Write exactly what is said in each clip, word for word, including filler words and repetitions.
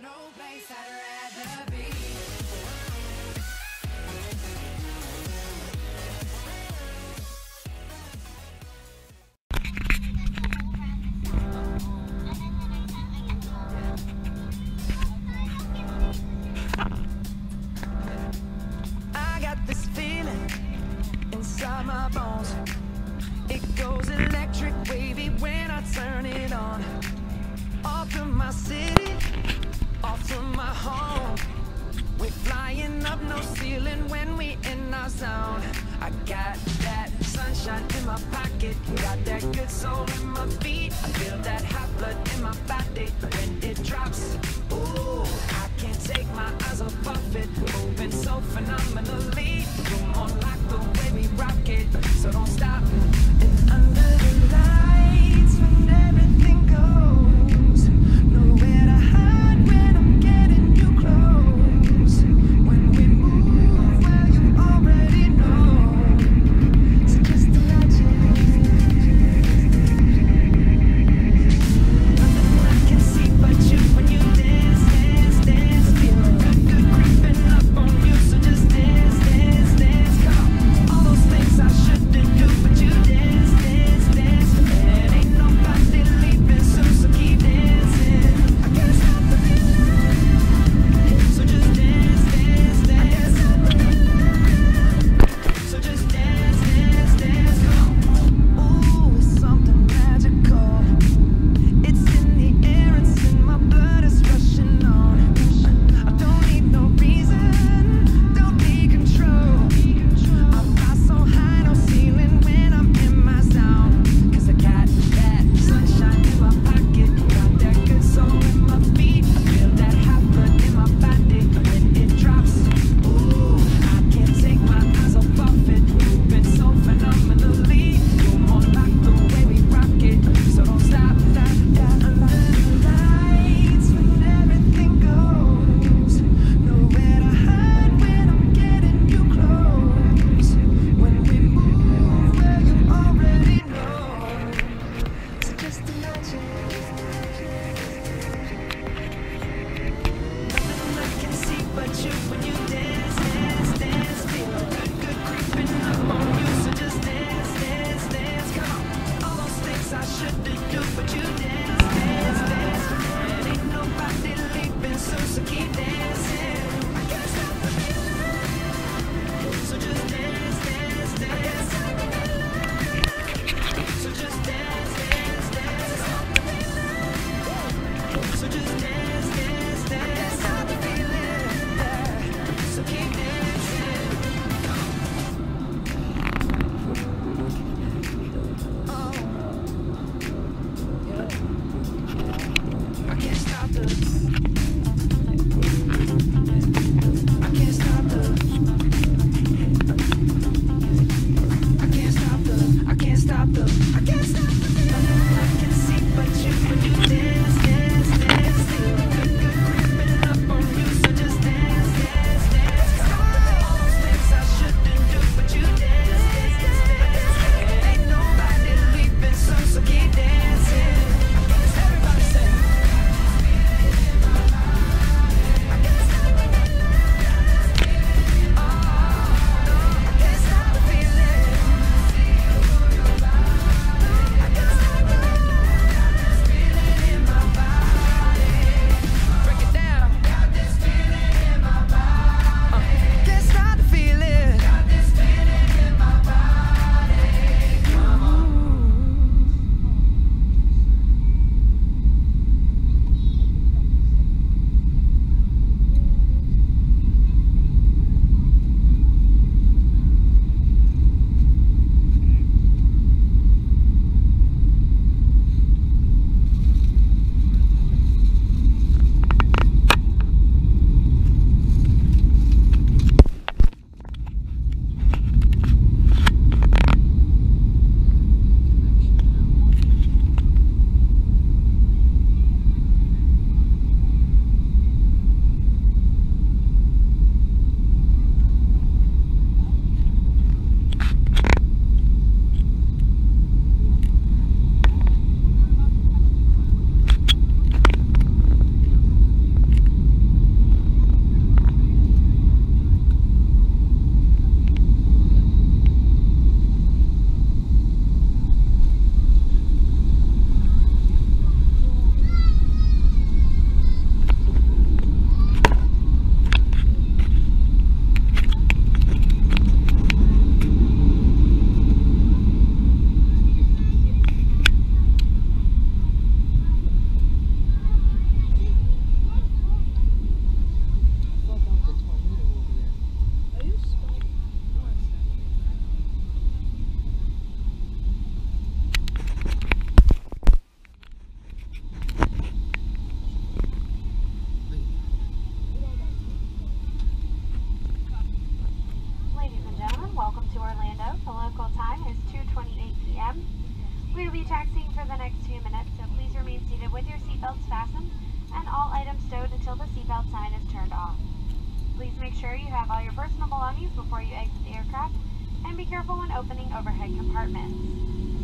My bones, it goes electric wavy when I turn it on. Off from my city, off from my home, we're flying up no ceiling when we in our zone. I got that sunshine in my pocket, got that good soul in my feet. I feel that hot blood in my body when it drops. Ooh, I can't take my eyes off it, moving so phenomenally. You're more like the way we rock it, so don't stop. And under the lights when everything goes, nowhere to hide when I'm getting you close. When we move, well you already know, so just imagine. Nothing I can see but you when you dance, dance, dance. Feel good, good creeping up on you, so just dance, dance, dance. Come on, all those things I shouldn't do, but you dance, dance, dance. And ain't nobody leaving soon, so keep dancing. I can't stop the feeling, so just dance, dance, dance. So just dance, dance, dance. Come on. Ooh, it's something magical. It's in the air, it's in my blood, it's rushing on. I don't need no reason, don't need control. I fly so high, no ceiling when I'm in my zone. Cause I got that sunshine in my pocket, got that good soul in my feet. I feel that hot blood in my body when it drops. Ooh, I can't take my eyes off it, moving so phenomenally. You're more like the way we rock it, so don't stop, stop, stop. Under the lights when everything goes, nowhere to hide when I'm getting you close. When we move, well you already know, so just imagine. Nothing I can see but you when you dance, dance, dance. Feel good, good creeping up on you, so just dance, dance, dance. Come on, all those things I shouldn't do, but you dance, dance, dance. And ain't nobody leaving soon, so keep dancing. I can't stop the feeling, so just dance, dance, dance. So just dance, dance, dance. So just dance, dance, dance. Stop the feeling, yeah. So keep dancing. Oh, yeah. I can't stop the. I can't stop the. I can't stop the. I can't stop the. I can't stop the. Nothing I can see but you when you dance, dance, dance. Feel good, good creeping up on you, so just dance, dance, dance. All those things I shouldn't do, but you dance, dance, dance. Ain't nobody leaving soon, so keep dancing. Everybody say. seatbelt sign is turned off. Please make sure you have all your personal belongings before you exit the aircraft, and be careful when opening overhead compartments.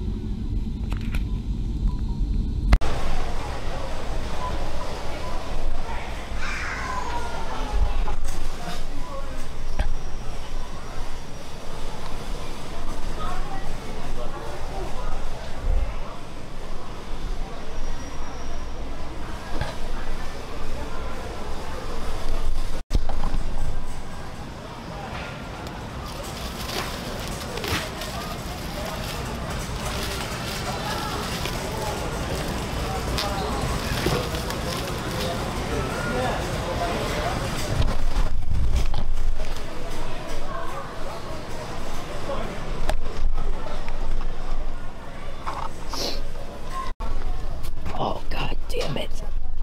Oh, god damn it.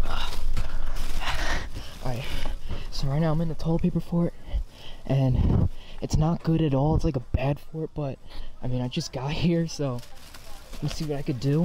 Alright, so right now I'm in the toilet paper fort, and it's not good at all. It's like a bad fort, but I mean, I just got here, so let me see what I could do.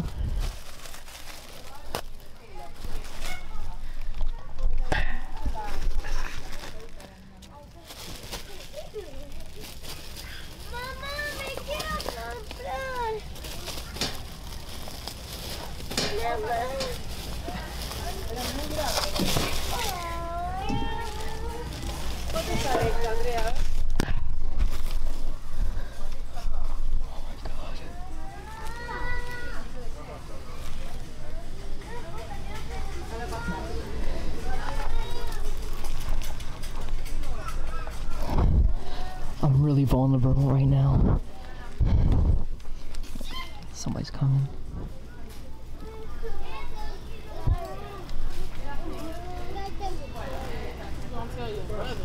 I'm really vulnerable right now. Somebody's coming. Don't tell your brother.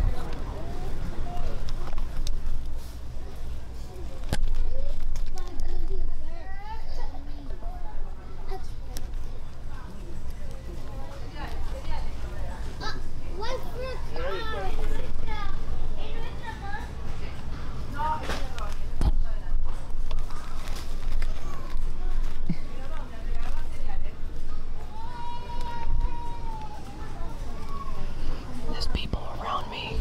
There's people around me.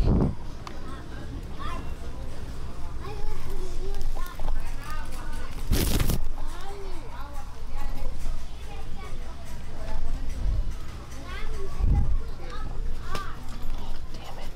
Damn it.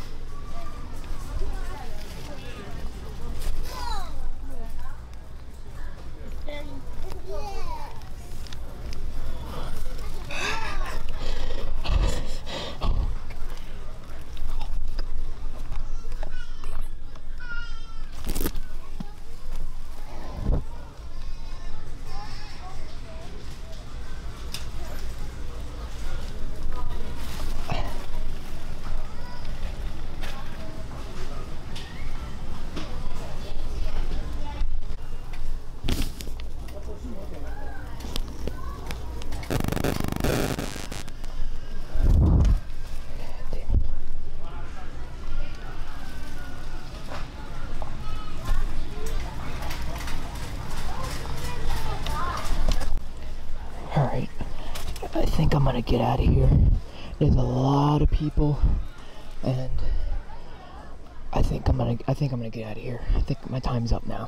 Alright, I think I'm gonna get out of here. There's a lot of people, and I think I'm gonna I think I'm gonna get out of here. I think my time's up now.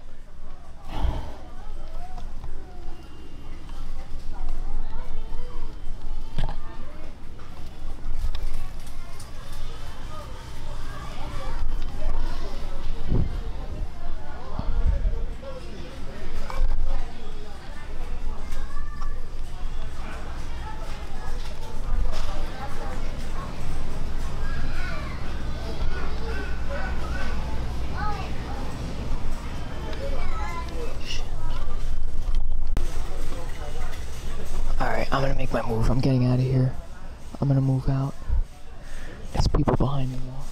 Alright, I'm gonna make my move. I'm getting out of here. I'm gonna move out. There's people behind me though.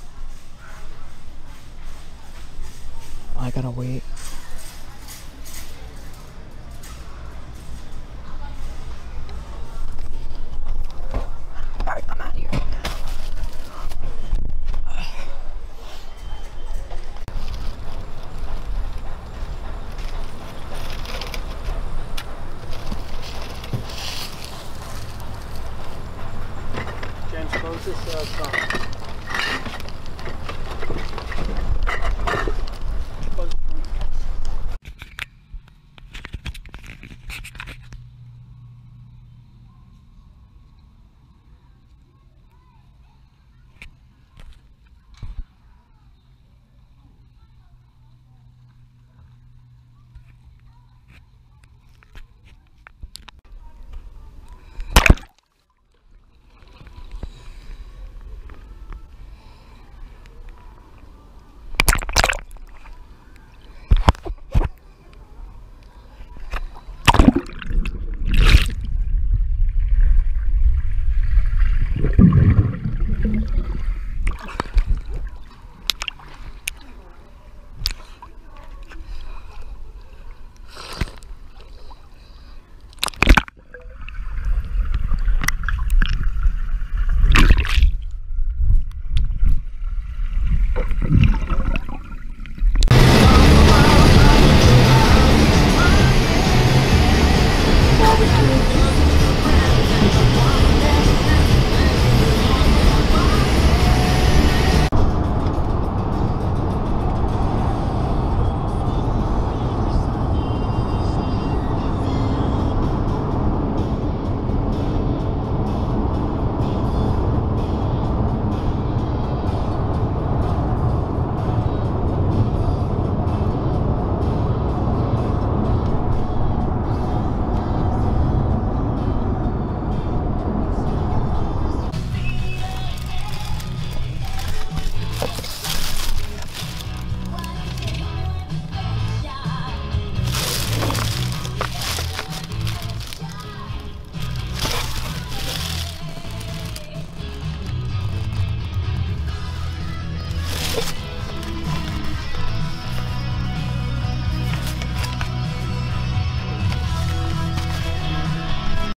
I gotta wait. Alright, I'm out of here. transpose this uh, truck.